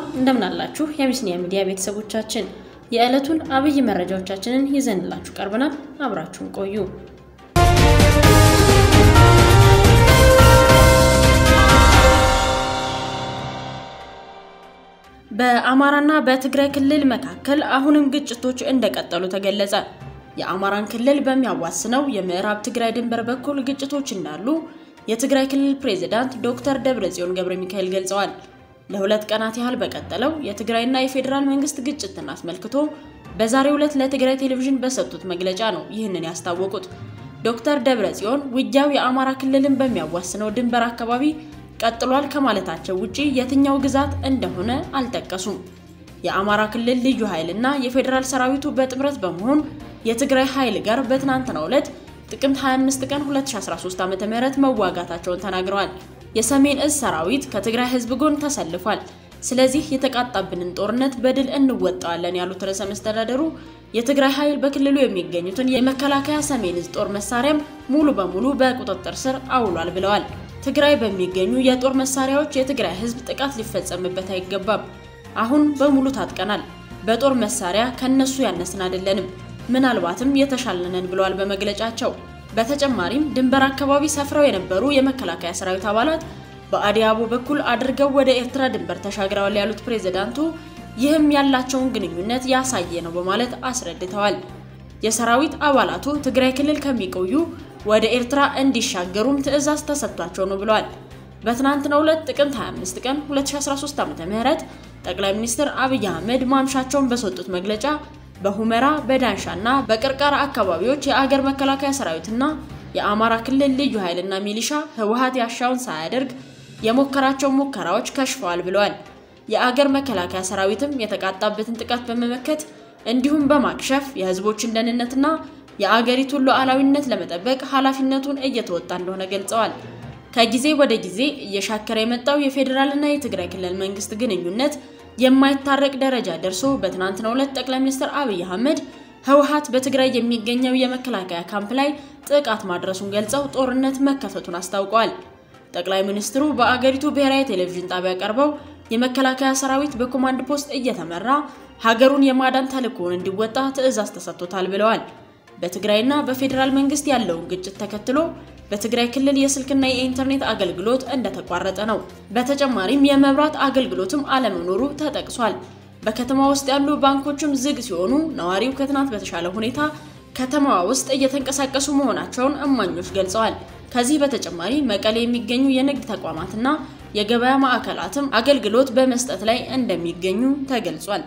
እንደምን አላችሁ የአቢሲኒያ ሚዲያ ቤተሰቦቻችን የዕለቱን አብይ መረጃዎቻችንን ይዘንላችሁ ቀርበናል አብራችሁን ቆዩ በአማራና በትግራይ ክልል መካከል አሁንም ግጭቶች እንደቀጠሉ ተገለጸ የአማራን ክልል በሚያዋስነው የምዕራብ ትግራይ ድንበር በኩል ግጭቶች እንዳሉ የትግራይ ክልል ፕሬዝዳንት ዶክተር ደብረጽዮን ገብረሚካኤል ገልጸዋል ለሁለት ቀናት ያህል በቀጠለው የትግራይና የፌድራል መንግስት ግጭትን አስመልክቶ በዛሬው ዕለት ለትግራይ ቴሌቪዥን በሰጡት መግለጫ ነው ይህንን ያስታወቁት ዶክተር ደብረጽዮን ውጊያው የአማራ ክልልን በሚያዋስነው ድንበር አካባቢ ቀጥሏል ከማለታቸው ውጪ የትኛው ግዛት እንደሆነ አልጠቀሱም የአማራ ክልል ልዩ ኃይልና የፌድራል ሰራዊቱ በጥምረት በመሆን የትግራይ ኃይል ጋር በትናንትናው ዕለት ጥቅምት 25 ቀን 2013 ዓ.ም መዋጋታቸውን ተናግረዋል የሰሜን እዝ ሰራዊት ከትግራይ ህዝብ ጎን ተሰልፏል ስለዚህ የተቃጣብንን ጦርነት በድል እንወጣለን ያሉት ርዕሰ መስተዳድሩ የትግራይ ኃይል በክልሉ የሚገኙትን የመከላከያ ሰሜን እዝ ጦር መሳሪያም ሙሉ በሙሉ በቁጥጥር ስር አውሏል ብለዋል ትግራይ በሚገኙ የጦር መሳሪያዎች የትግራይ ህዝብ ጥቃት ሊፈጸምበት አይገባም አሁን በሙሉ ታጥቀናል በጦር መሳሪያ ከነሱ ያነስን አይደለንም ምናልባትም የተሻለነን ብለዋል በመግለጫቸው በተጨማሪም ድንበር አካባቢ ሰፍረው የነበሩ የመከላከያ ሰራዊት አባላት በአዲያቦ በኩል አድርገው ወደ ኤርትራ ድንበር ተሻግረዋል ያሉት ፕሬዝዳንቱ ይህም ያላቸውን ግንኙነት ያሳየ ነው በማለት አስረድተዋል የሰራዊት አባላቱ ትግራይ ክልል ከሚቆዩ ወደ ኤርትራ እንዲሻገሩም ትዕዛዝ ተሰጥቷቸው ነው ብለዋል በትናንትናው ዕለት ጥቅምት 25 ቀን 2013 ዓ.ም ጠቅላይ ሚኒስትር አብይ አህመድ ማምሻቸውን በሰጡት መግለጫ በሁመራ በዳንሻና በቅርቃራ አካባቢዎች የአገር መከላከያ ሰራዊትና የአማራ ክልል ልዩ ኃይልና ሚሊሻ ህወሓት ያሻውን ሳያደርግ የሞከራቸው ሙከራዎች ከሽፈዋል ብለዋል የአገር መከላከያ ሰራዊትም የተቃጣበትን ጥቃት በመመከት እንዲሁም በማክሸፍ የህዝቦችን ደህንነትና የአገሪቱን ሉዓላዊነት ለመጠበቅ ኃላፊነቱን እየተወጣ እንደሆነ ገልጸዋል ከጊዜ ወደ ጊዜ እየሻከረ የመጣው የፌድራልና የትግራይ ክልል መንግስት ግንኙነት የማይታረቅ ደረጃ ደርሶ በትናንትናው ዕለት ጠቅላይ ሚኒስትር አብይ አህመድ ህወሓት በትግራይ የሚገኘው የመከላከያ ካምፕ ላይ ጥቃት ማድረሱን ገልጸው ጦርነት መከፈቱን አስታውቀዋል ጠቅላይ ሚኒስትሩ በአገሪቱ ብሔራዊ ቴሌቪዥን ጣቢያ ቀርበው የመከላከያ ሰራዊት በኮማንድ ፖስት እየተመራ ሀገሩን የማዳን ተልዕኮውን እንዲወጣ ትዕዛዝ ተሰጥቶታል ብለዋል በትግራይና በፌድራል መንግስት ያለውን ግጭት ተከትሎ በትግራይ ክልል የስልክና የኢንተርኔት አገልግሎት እንደተቋረጠ ነው በተጨማሪም የመብራት አገልግሎትም አለመኖሩ ተጠቅሷል በከተማ ውስጥ ያሉ ባንኮችም ዝግ ሲሆኑ ነዋሪው ከትናንት በተሻለ ሁኔታ ከተማዋ ውስጥ እየተንቀሳቀሱ መሆናቸውን እማኞች ገልጸዋል ከዚህ በተጨማሪ መቀሌ የሚገኙ የንግድ ተቋማትና የገበያ ማዕከላትም አገልግሎት በመስጠት ላይ እንደሚገኙ ተገልጿል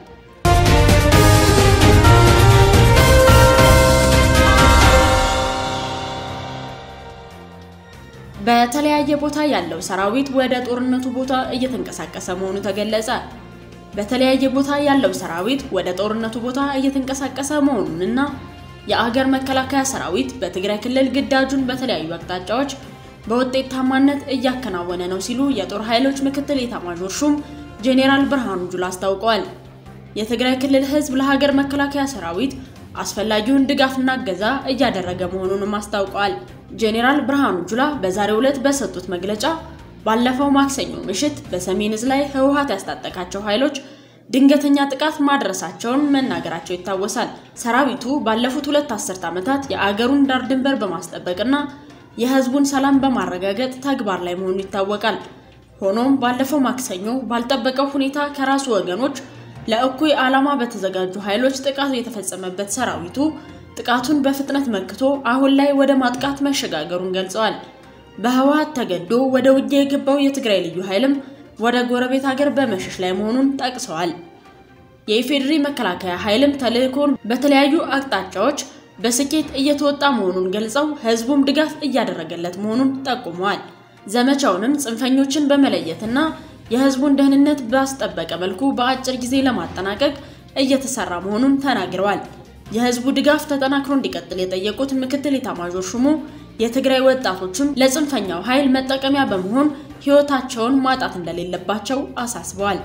በተለያየ ቦታ ያለው ሰራዊት ወደ ጦርነቱ ቦታ እየተንቀሳቀሰ መሆኑ ተገለጸ በተለያየ ቦታ ያለው ሰራዊት ወደ ጦርነቱ ቦታ እየተንቀሳቀሰ መሆኑንና የአገር መከላከያ ሰራዊት በትግራይ ክልል ግዳጁን በተለያዩ አቅጣጫዎች በውጤታማነት እያከናወነ ነው ሲሉ የጦር ኃይሎች ምክትል ኤታማዦር ሹም ጄኔራል ብርሃኑ ጁላ አስታውቀዋል የትግራይ ክልል ህዝብ ለሀገር መከላከያ ሰራዊት አስፈላጊውን ድጋፍና እገዛ እያደረገ መሆኑን ማስታውቀዋል ጄኔራል ብርሃኑ ጁላ በዛሬው ዕለት በሰጡት መግለጫ ባለፈው ማክሰኞ ምሽት በሰሜን እዝ ላይ ህወሓት ያስታጠቃቸው ኃይሎች ድንገተኛ ጥቃት ማድረሳቸውን መናገራቸው ይታወሳል ሰራዊቱ ባለፉት 2 አስርት ዓመታት የአገሩን ዳር ድንበር በማስጠበቅና የህዝቡን ሰላም በማረጋገጥ ተግባር ላይ መሆኑ ይታወቃል ሆኖም ባለፈው ማክሰኞ ባልጠበቀው ሁኔታ ከራሱ ወገኖች ለእኩይ ዓላማ በተዘጋጁ ኃይሎች ጥቃት የተፈጸመበት ሰራዊቱ ጥቃቱን በፍጥነት መክቶ አሁን ላይ ወደ ማጥቃት መሸጋገሩን ገልጸዋል በህወሓት ተገዶ ወደ ውጊያ የገባው የትግራይ ልዩ ኃይልም ወደ ጎረቤት ሀገር በመሸሽ ላይ መሆኑን ጠቅሰዋል የፌድራል መከላከያ ኃይልም ተልዕኮን በተለያዩ አቅጣጫዎች በስኬት እየተወጣ መሆኑን ገልጸው ህዝቡም ድጋፍ እያደረገለት መሆኑን ጠቁመዋል ዘመቻውንም ጽንፈኞችን በመለየትና የህዝቡን ደህንነት ባስጠበቀ መልኩ በአጭር ጊዜ ለማጠናቀቅ እየተሰራ መሆኑን ተናግረዋል የህዝቡ ድጋፍ ተጠናክሮ እንዲቀጥል የጠየቁት ምክትል ኤታማዦር ሹሙ የትግራይ ወጣቶችም ለጽንፈኛው ኃይል መጠቀሚያ በመሆን ህይወታቸውን ማጣት እንደሌለባቸው አሳስበዋል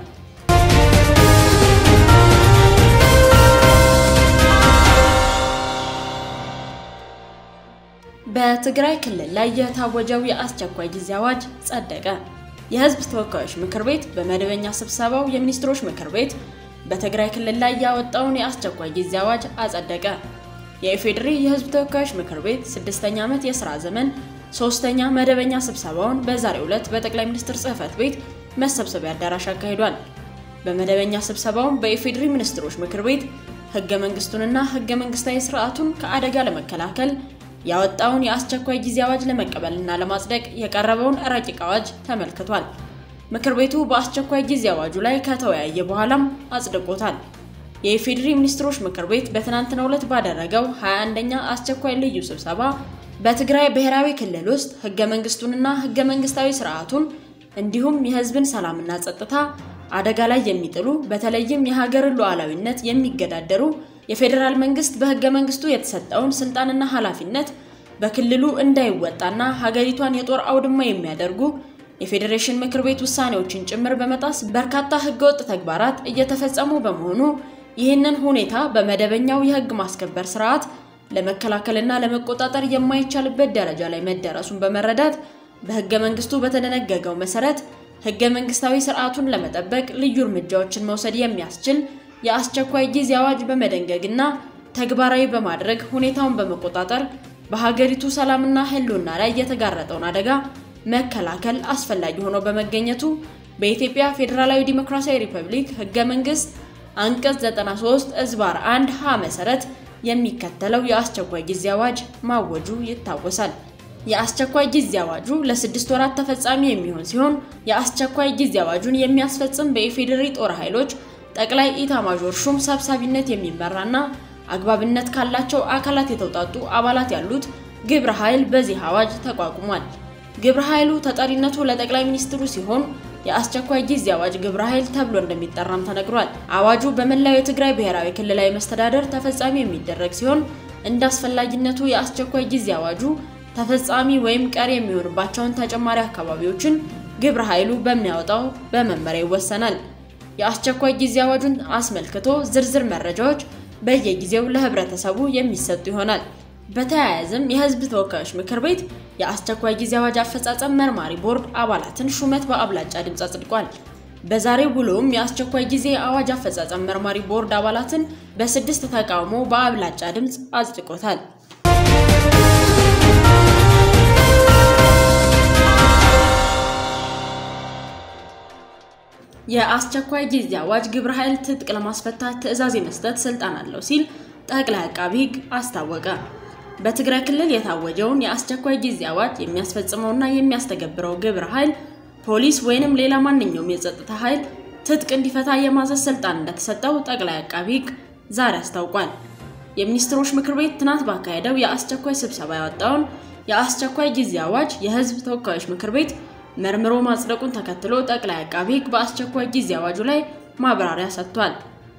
በትግራይ ክልል ላይ የታወጀው የአስቸኳይ ጊዜ አዋጅ ጸደቀ የህዝብ ተወካዮች ምክር ቤት በመደበኛ ስብሰባው የሚኒስትሮች ምክር ቤት በትግራይ ክልል ላይ ያወጣውን የአስቸኳይ ጊዜ አዋጅ አጸደቀ። የፌድራል የህዝብ ተወካዮች ምክር ቤት 6ኛ ዓመት የሥራ ዘመን 3ኛ መደበኛ ስብሰባውን በዛሬው ዕለት በጠቅላይ ሚኒስትር ጽሕፈት ቤት መሰብሰቢያ አዳራሽ አካሂዷል። በመደበኛ ስብሰባው በፌድራል ሚኒስትሮች ምክር ቤት ህገ መንግስቱንና ህገ መንግስታዊ ስርዓቱን ከአደጋ ለመከላከል ያወጣውን የአስቸኳይ ጊዜ አዋጅ ለመቀበልና ለማጽደቅ የቀረበውን ረቂቅ አዋጅ ተመልክቷል። ምክር ቤቱ በአስቸኳይ ጊዜ አዋጁ ላይ ከተወያየ በኋላም አጽድቆታል። የፌድራል ሚኒስትሮች ምክር ቤት በትናንትናው ዕለት ባደረገው 21ኛ አስቸኳይ ልዩ ስብሰባ በትግራይ ብሔራዊ ክልል ውስጥ ህገ መንግስቱንና ህገ መንግስታዊ ስርዓቱን እንዲሁም የህዝብን ሰላምና ጸጥታ አደጋ ላይ የሚጥሉ በተለይም የሀገርን ሉዓላዊነት የሚገዳደሩ የፌድራል መንግስት በህገ መንግስቱ የተሰጠውን ስልጣንና ኃላፊነት በክልሉ እንዳይወጣና ሀገሪቷን የጦር አውድማ የሚያደርጉ የፌዴሬሽን ምክር ቤት ውሳኔዎችን ጭምር በመጣስ በርካታ ህገወጥ ተግባራት እየተፈጸሙ በመሆኑ ይህንን ሁኔታ በመደበኛው የህግ ማስከበር ስርዓት ለመከላከልና ለመቆጣጠር የማይቻልበት ደረጃ ላይ መደረሱን በመረዳት በህገ መንግስቱ በተደነገገው መሰረት ህገ መንግስታዊ ስርዓቱን ለመጠበቅ ልዩ እርምጃዎችን መውሰድ የሚያስችል የአስቸኳይ ጊዜ አዋጅ በመደንገግና ተግባራዊ በማድረግ ሁኔታውን በመቆጣጠር በሀገሪቱ ሰላምና ህልውና ላይ የተጋረጠውን አደጋ መከላከል አስፈላጊ ሆኖ በመገኘቱ በኢትዮጵያ ፌዴራላዊ ዲሞክራሲያዊ ሪፐብሊክ ህገ መንግስት አንቀጽ 93 ዝባር 1 ሀ መሰረት የሚከተለው የአስቸኳይ ጊዜ አዋጅ ማወጁ ይታወሳል። የአስቸኳይ ጊዜ አዋጁ ለ6 ወራት ተፈጻሚ የሚሆን ሲሆን የአስቸኳይ ጊዜ አዋጁን የሚያስፈጽም በኢፌዴሪ ጦር ኃይሎች ጠቅላይ ኢታማዦር ሹም ሰብሳቢነት የሚመራና አግባብነት ካላቸው አካላት የተውጣጡ አባላት ያሉት ግብረ ኃይል በዚህ አዋጅ ተቋቁሟል። ግብረ ኃይሉ ተጠሪነቱ ለጠቅላይ ሚኒስትሩ ሲሆን የአስቸኳይ ጊዜ አዋጅ ግብረ ኃይል ተብሎ እንደሚጠራም ተነግሯል። አዋጁ በመላው የትግራይ ብሔራዊ ክልላዊ መስተዳደር ተፈጻሚ የሚደረግ ሲሆን እንዳስፈላጊነቱ የአስቸኳይ ጊዜ አዋጁ ተፈጻሚ ወይም ቀሪ የሚሆንባቸውን ተጨማሪ አካባቢዎችን ግብረ ኃይሉ በሚያወጣው በመመሪያ ይወሰናል። የአስቸኳይ ጊዜ አዋጁን አስመልክቶ ዝርዝር መረጃዎች በየጊዜው ለህብረተሰቡ የሚሰጡ ይሆናል። በተያያዘም የህዝብ ተወካዮች ምክር ቤት የአስቸኳይ ጊዜ አዋጅ አፈጻጸም መርማሪ ቦርድ አባላትን ሹመት በአብላጫ ድምጽ አጽድቋል። በዛሬው ውሎም የአስቸኳይ ጊዜ አዋጅ አፈጻጸም መርማሪ ቦርድ አባላትን በ6 ተቃውሞ በአብላጫ ድምጽ አጽድቆታል። የአስቸኳይ ጊዜ አዋጅ ግብረ ኃይል ትጥቅ ለማስፈታት ትዕዛዝ የመስጠት ስልጣን አለው ሲል ጠቅላይ አቃቤ ሕግ አስታወቀ። በትግራይ ክልል የታወጀውን የአስቸኳይ ጊዜ አዋጅ የሚያስፈጽመውና የሚያስተገብረው ግብረ ኃይል ፖሊስ ወይንም ሌላ ማንኛውም የጸጥታ ኃይል ትጥቅ እንዲፈታ የማዘዝ ስልጣን እንደተሰጠው ጠቅላይ አቃቤ ሕግ ዛሬ አስታውቋል። የሚኒስትሮች ምክር ቤት ትናንት ባካሄደው የአስቸኳይ ስብሰባ ያወጣውን የአስቸኳይ ጊዜ አዋጅ የህዝብ ተወካዮች ምክር ቤት መርምሮ ማጽደቁን ተከትሎ ጠቅላይ አቃቤ ሕግ በአስቸኳይ ጊዜ አዋጁ ላይ ማብራሪያ ሰጥቷል።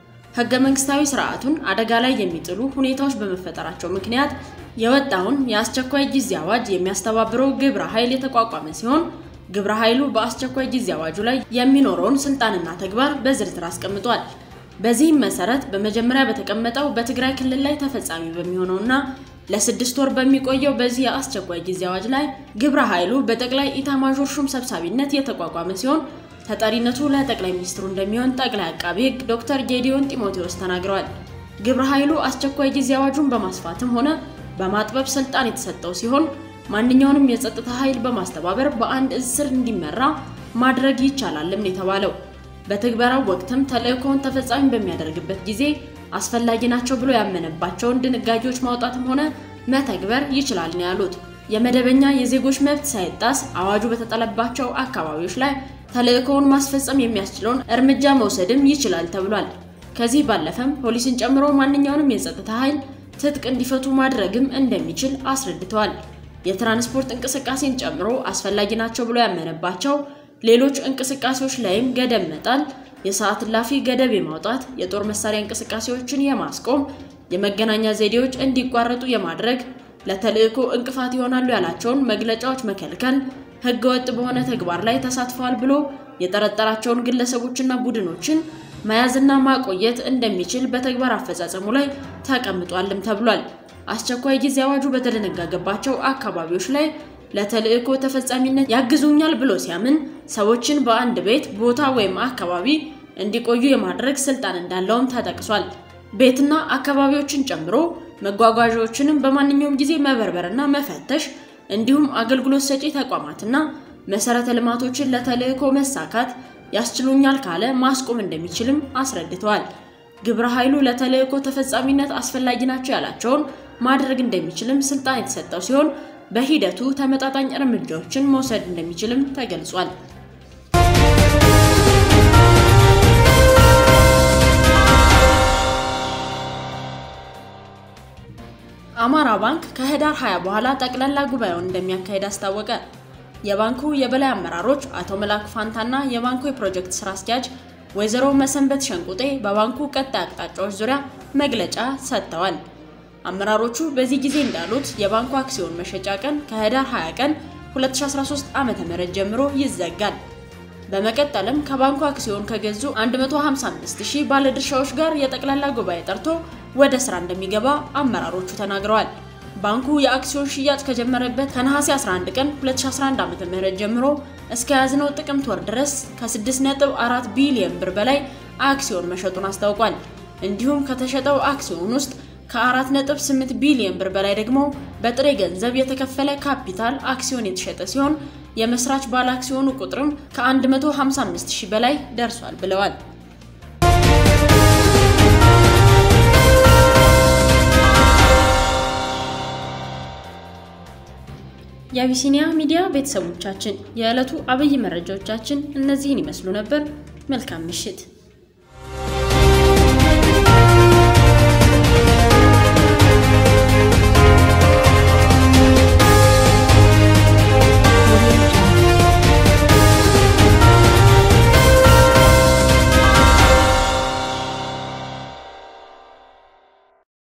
ህገ መንግስታዊ ስርዓቱን አደጋ ላይ የሚጥሉ ሁኔታዎች በመፈጠራቸው ምክንያት የወጣውን የአስቸኳይ ጊዜ አዋጅ የሚያስተባብረው ግብረ ኃይል የተቋቋመ ሲሆን ግብረ ኃይሉ በአስቸኳይ ጊዜ አዋጁ ላይ የሚኖረውን ስልጣንና ተግባር በዝርዝር አስቀምጧል። በዚህም መሰረት በመጀመሪያ በተቀመጠው በትግራይ ክልል ላይ ተፈጻሚ በሚሆነውና ለ6 ወር በሚቆየው በዚህ የአስቸኳይ ጊዜ አዋጅ ላይ ግብረ ኃይሉ በጠቅላይ ኢታማዦር ሹም ሰብሳቢነት የተቋቋመ ሲሆን ተጠሪነቱ ለጠቅላይ ሚኒስትሩ እንደሚሆን ጠቅላይ አቃቤ ሕግ ዶክተር ጌዲዮን ጢሞቴዎስ ተናግረዋል። ግብረ ኃይሉ አስቸኳይ ጊዜ አዋጁን በማስፋትም ሆነ በማጥበብ ስልጣን የተሰጠው ሲሆን ማንኛውንም የጸጥታ ኃይል በማስተባበር በአንድ እዝ ስር እንዲመራ ማድረግ ይቻላልም የተባለው በትግበራው ወቅትም ተልእኮውን ተፈጻሚ በሚያደርግበት ጊዜ አስፈላጊ ናቸው ብሎ ያመነባቸውን ድንጋጌዎች ማውጣትም ሆነ መተግበር ይችላል ነው ያሉት። የመደበኛ የዜጎች መብት ሳይጣስ አዋጁ በተጠለባቸው አካባቢዎች ላይ ተልእኮውን ማስፈጸም የሚያስችለውን እርምጃ መውሰድም ይችላል ተብሏል። ከዚህ ባለፈም ፖሊስን ጨምሮ ማንኛውንም የጸጥታ ኃይል ትጥቅ እንዲፈቱ ማድረግም እንደሚችል አስረድተዋል። የትራንስፖርት እንቅስቃሴን ጨምሮ አስፈላጊ ናቸው ብሎ ያመነባቸው ሌሎች እንቅስቃሴዎች ላይም ገደብ መጣል፣ የሰዓት እላፊ ገደብ የማውጣት፣ የጦር መሳሪያ እንቅስቃሴዎችን የማስቆም፣ የመገናኛ ዘዴዎች እንዲቋረጡ የማድረግ፣ ለተልእኮ እንቅፋት ይሆናሉ ያላቸውን መግለጫዎች መከልከል፣ ህገወጥ በሆነ ተግባር ላይ ተሳትፈዋል ብሎ የጠረጠራቸውን ግለሰቦችና ቡድኖችን መያዝና ማቆየት እንደሚችል በተግባር አፈጻጸሙ ላይ ተቀምጧልም ተብሏል። አስቸኳይ ጊዜ አዋጁ በተደነገገባቸው አካባቢዎች ላይ ለተልእኮ ተፈጻሚነት ያግዙኛል ብሎ ሲያምን ሰዎችን በአንድ ቤት ቦታ ወይም አካባቢ እንዲቆዩ የማድረግ ስልጣን እንዳለውም ተጠቅሷል። ቤትና አካባቢዎችን ጨምሮ መጓጓዣዎችንም በማንኛውም ጊዜ መበርበርና መፈተሽ እንዲሁም አገልግሎት ሰጪ ተቋማትና መሰረተ ልማቶችን ለተልእኮ መሳካት ያስችሉኛል ካለ ማስቆም እንደሚችልም አስረድተዋል። ግብረ ኃይሉ ለተልእኮ ተፈጻሚነት አስፈላጊ ናቸው ያላቸውን ማድረግ እንደሚችልም ስልጣን የተሰጠው ሲሆን በሂደቱ ተመጣጣኝ እርምጃዎችን መውሰድ እንደሚችልም ተገልጿል። አማራ ባንክ ከህዳር 20 በኋላ ጠቅላላ ጉባኤውን እንደሚያካሂድ አስታወቀ። የባንኩ የበላይ አመራሮች አቶ መላክ ፋንታና የባንኩ የፕሮጀክት ስራ አስኪያጅ ወይዘሮ መሰንበት ሸንቁጤ በባንኩ ቀጣይ አቅጣጫዎች ዙሪያ መግለጫ ሰጥተዋል። አመራሮቹ በዚህ ጊዜ እንዳሉት የባንኩ አክሲዮን መሸጫ ቀን ከህዳር 20 ቀን 2013 ዓ.ም ጀምሮ ይዘጋል። በመቀጠልም ከባንኩ አክሲዮን ከገዙ 155000 ባለድርሻዎች ጋር የጠቅላላ ጉባኤ ጠርቶ ወደ ስራ እንደሚገባ አመራሮቹ ተናግረዋል። ባንኩ የአክሲዮን ሽያጭ ከጀመረበት ከነሐሴ 11 ቀን 2011 ዓ.ም ጀምሮ እስከ ያዝነው ጥቅምት ወር ድረስ ከ6.4 ቢሊዮን ብር በላይ አክሲዮን መሸጡን አስታውቋል። እንዲሁም ከተሸጠው አክሲዮን ውስጥ ከ4.8 ቢሊዮን ብር በላይ ደግሞ በጥሬ ገንዘብ የተከፈለ ካፒታል አክሲዮን የተሸጠ ሲሆን የመስራች ባለ አክሲዮኑ ቁጥርም ከ155000 በላይ ደርሷል ብለዋል። የአቢሲኒያ ሚዲያ ቤተሰቦቻችን የዕለቱ አብይ መረጃዎቻችን እነዚህን ይመስሉ ነበር። መልካም ምሽት።